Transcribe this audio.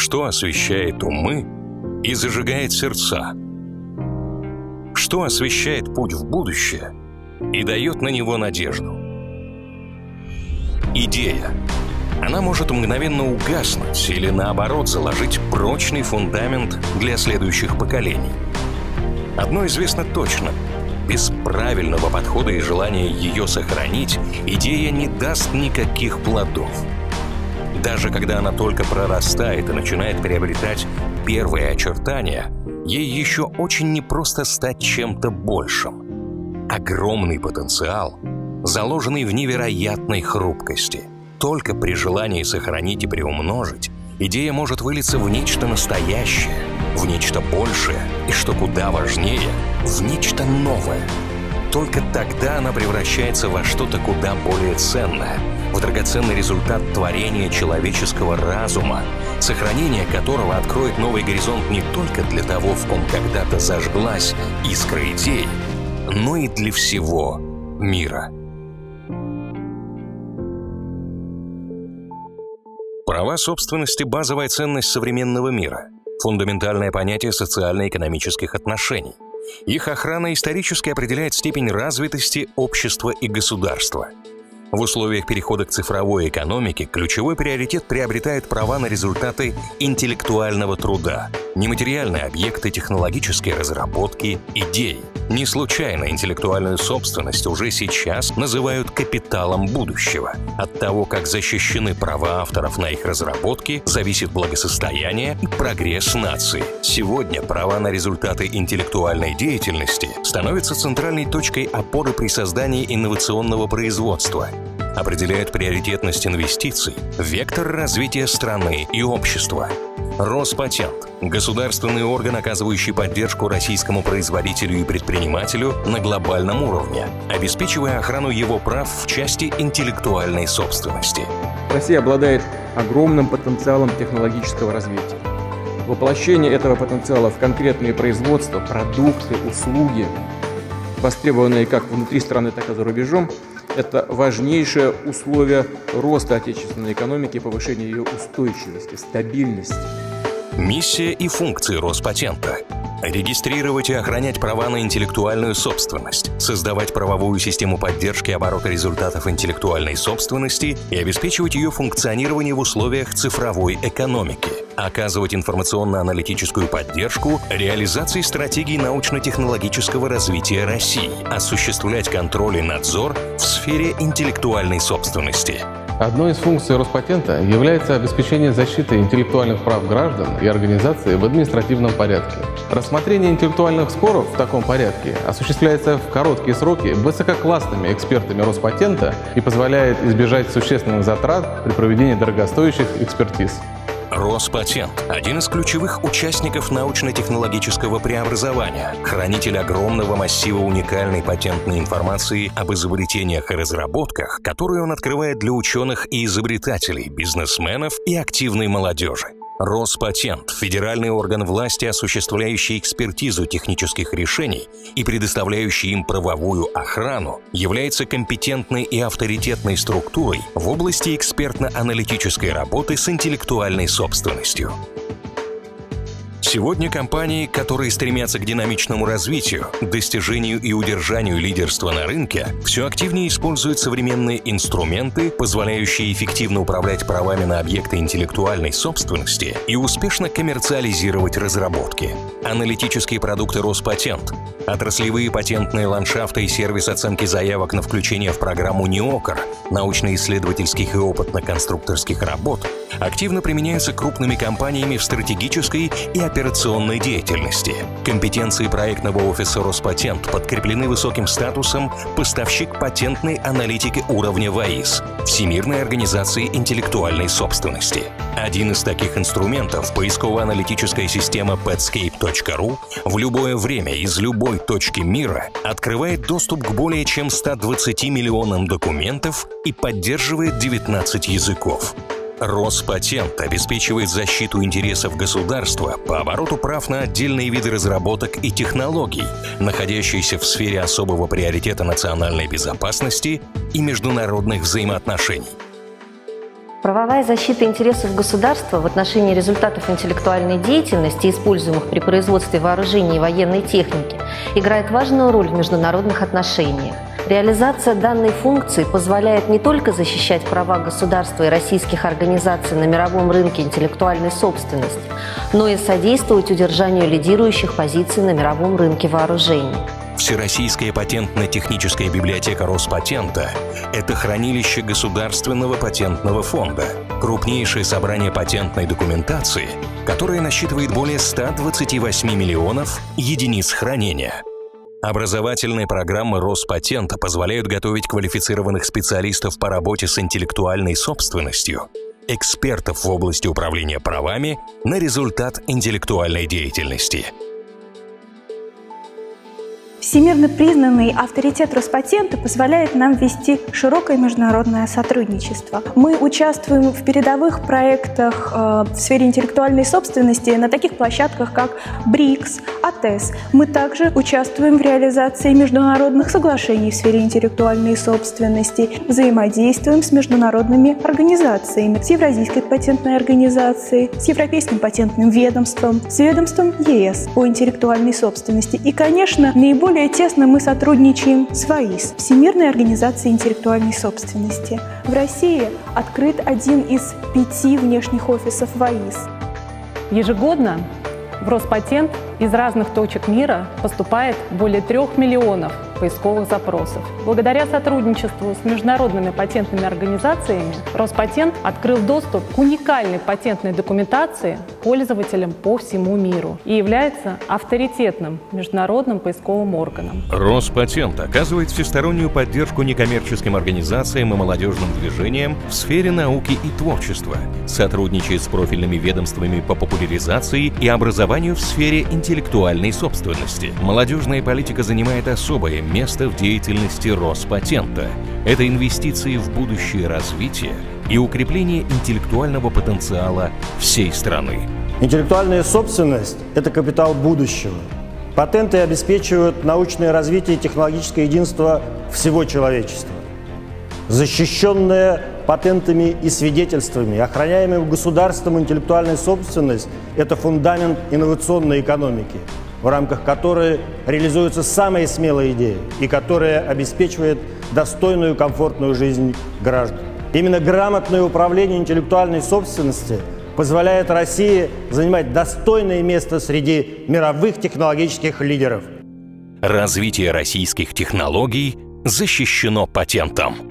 Что освещает умы и зажигает сердца? Что освещает путь в будущее и дает на него надежду? Идея. Она может мгновенно угаснуть или, наоборот, заложить прочный фундамент для следующих поколений. Одно известно точно. Без правильного подхода и желания ее сохранить, идея не даст никаких плодов. Даже когда она только прорастает и начинает приобретать первые очертания, ей еще очень непросто стать чем-то большим. Огромный потенциал, заложенный в невероятной хрупкости. Только при желании сохранить и приумножить, идея может вылиться в нечто настоящее, в нечто большее и, что куда важнее, в нечто новое. Только тогда она превращается во что-то куда более ценное, в драгоценный результат творения человеческого разума, сохранение которого откроет новый горизонт не только для того, в ком когда-то зажглась искра идей, но и для всего мира. Права собственности – базовая ценность современного мира, фундаментальное понятие социально-экономических отношений. Их охрана исторически определяет степень развитости общества и государства. В условиях перехода к цифровой экономике ключевой приоритет приобретают права на результаты интеллектуального труда, нематериальные объекты, технологические разработки, идеи. Не случайно интеллектуальную собственность уже сейчас называют капиталом будущего. От того, как защищены права авторов на их разработки, зависит благосостояние и прогресс нации. Сегодня права на результаты интеллектуальной деятельности становятся центральной точкой опоры при создании инновационного производства, определяют приоритетность инвестиций, вектор развития страны и общества. Роспатент – государственный орган, оказывающий поддержку российскому производителю и предпринимателю на глобальном уровне, обеспечивая охрану его прав в части интеллектуальной собственности. Россия обладает огромным потенциалом технологического развития. Воплощение этого потенциала в конкретные производства, продукты, услуги, востребованные как внутри страны, так и за рубежом, это важнейшее условие роста отечественной экономики и повышения ее устойчивости, стабильности. Миссия и функции Роспатента – регистрировать и охранять права на интеллектуальную собственность, создавать правовую систему поддержки оборота результатов интеллектуальной собственности и обеспечивать ее функционирование в условиях цифровой экономики, оказывать информационно-аналитическую поддержку реализации стратегий научно-технологического развития России, осуществлять контроль и надзор в сфере интеллектуальной собственности. Одной из функций Роспатента является обеспечение защиты интеллектуальных прав граждан и организаций в административном порядке. Рассмотрение интеллектуальных споров в таком порядке осуществляется в короткие сроки высококлассными экспертами Роспатента и позволяет избежать существенных затрат при проведении дорогостоящих экспертиз. Роспатент – один из ключевых участников научно-технологического преобразования, хранитель огромного массива уникальной патентной информации об изобретениях и разработках, которую он открывает для ученых и изобретателей, бизнесменов и активной молодежи. Роспатент – федеральный орган власти, осуществляющий экспертизу технических решений и предоставляющий им правовую охрану, является компетентной и авторитетной структурой в области экспертно-аналитической работы с интеллектуальной собственностью. Сегодня компании, которые стремятся к динамичному развитию, достижению и удержанию лидерства на рынке, все активнее используют современные инструменты, позволяющие эффективно управлять правами на объекты интеллектуальной собственности и успешно коммерциализировать разработки. Аналитические продукты Роспатент, отраслевые патентные ландшафты и сервис оценки заявок на включение в программу НИОКР научно-исследовательских и опытно-конструкторских работ активно применяются крупными компаниями в стратегической и операционной деятельности. Компетенции проектного офиса Роспатент подкреплены высоким статусом поставщик патентной аналитики уровня ВАИС – Всемирной организации интеллектуальной собственности. Один из таких инструментов – поисково-аналитическая система Petscape.ru в любое время из любой точки мира открывает доступ к более чем 120 миллионам документов и поддерживает 19 языков. Роспатент обеспечивает защиту интересов государства по обороту прав на отдельные виды разработок и технологий, находящиеся в сфере особого приоритета национальной безопасности и международных взаимоотношений. Правовая защита интересов государства в отношении результатов интеллектуальной деятельности, используемых при производстве вооружений и военной техники, играет важную роль в международных отношениях. Реализация данной функции позволяет не только защищать права государства и российских организаций на мировом рынке интеллектуальной собственности, но и содействовать удержанию лидирующих позиций на мировом рынке вооружений. Всероссийская патентно-техническая библиотека Роспатента – это хранилище Государственного патентного фонда, крупнейшее собрание патентной документации, которое насчитывает более 128 миллионов единиц хранения. Образовательные программы Роспатента позволяют готовить квалифицированных специалистов по работе с интеллектуальной собственностью, экспертов в области управления правами на результат интеллектуальной деятельности. Всемирно признанный авторитет Роспатента позволяет нам вести широкое международное сотрудничество. Мы участвуем в передовых проектах в сфере интеллектуальной собственности на таких площадках, как БРИКС, АТЭС. Мы также участвуем в реализации международных соглашений в сфере интеллектуальной собственности, взаимодействуем с международными организациями, с Евразийской патентной организацией, с Европейским патентным ведомством, с ведомством ЕС по интеллектуальной собственности и, конечно, наиболее тесно мы сотрудничаем с ВАИС, Всемирной организацией интеллектуальной собственности. В России открыт один из 5 внешних офисов ВАИС. Ежегодно в Роспатент из разных точек мира поступает более 3 миллионов поисковых запросов. Благодаря сотрудничеству с международными патентными организациями Роспатент открыл доступ к уникальной патентной документации пользователям по всему миру и является авторитетным международным поисковым органом. Роспатент оказывает всестороннюю поддержку некоммерческим организациям и молодежным движениям в сфере науки и творчества, сотрудничает с профильными ведомствами по популяризации и образованию в сфере интеллектуальной собственности. Молодежная политика занимает особое место в деятельности Роспатента. Это инвестиции в будущее развитие и укрепление интеллектуального потенциала всей страны. Интеллектуальная собственность – это капитал будущего. Патенты обеспечивают научное развитие и технологическое единство всего человечества. Защищенная патентами и свидетельствами, охраняемая государством интеллектуальная собственность – это фундамент инновационной экономики, в рамках которой реализуются самые смелые идеи и которая обеспечивает достойную, комфортную жизнь граждан. Именно грамотное управление интеллектуальной собственностью позволяет России занимать достойное место среди мировых технологических лидеров. Развитие российских технологий защищено патентом.